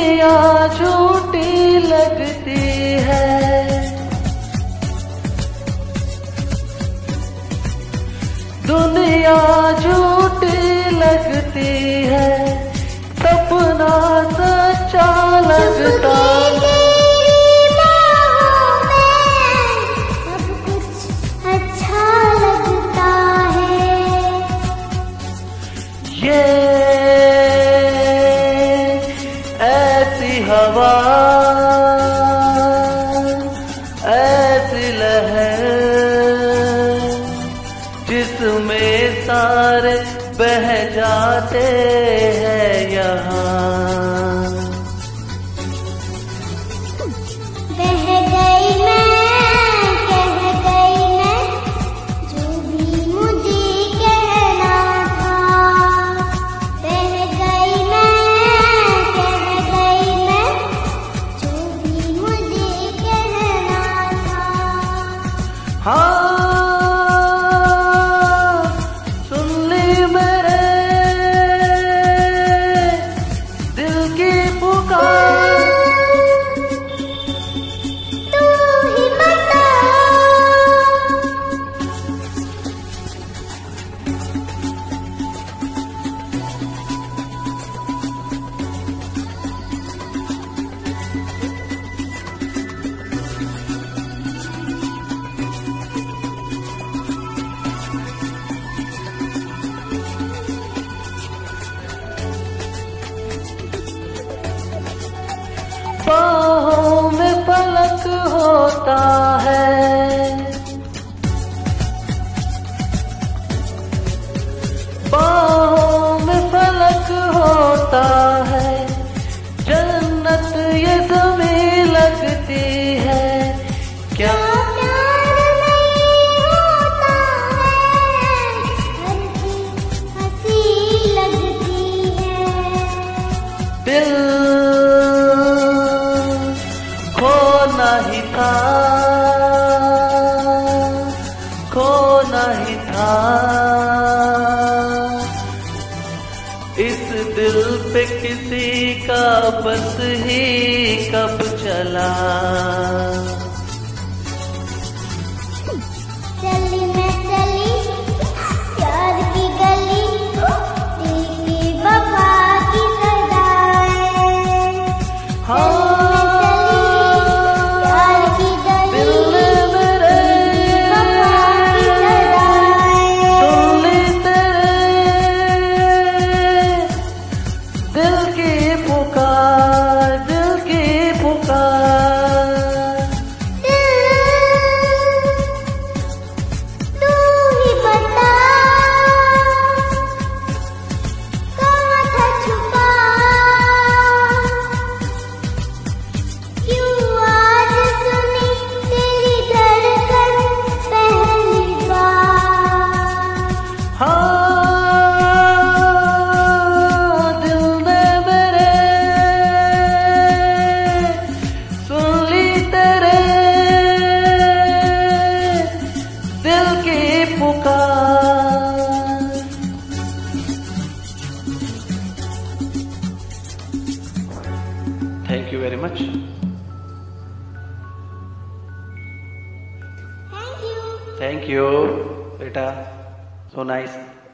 दुनिया झूठी लगती है, दुनिया झूठी लगती है, सपना सच्चा लगता है। सब कुछ अच्छा लगता है। ये ऐसी हवा, ऐसी लहर, जिसमें सारे बह जाते हैं यहाँ। बह गई मैं, कह गई मैं, जो भी मुझे कहना था। बह गई मैं, कह गई मैं, जो भी मुझे कहना था। हाँ, बाहों में पलक होता है, बाहों में पलक होता है, जन्नत ये ज़मीं लगती है। क्या प्यार नहीं होता है, हंसी लगती है। दिल खोना ही था, खोना ही था, इस दिल पे किसी का बस ही कब चला। चली मैं चली प्यार की गली, दिल की वफा की सदाएं। हाँ, Thank you very much. Thank you. Thank you, beta. So nice.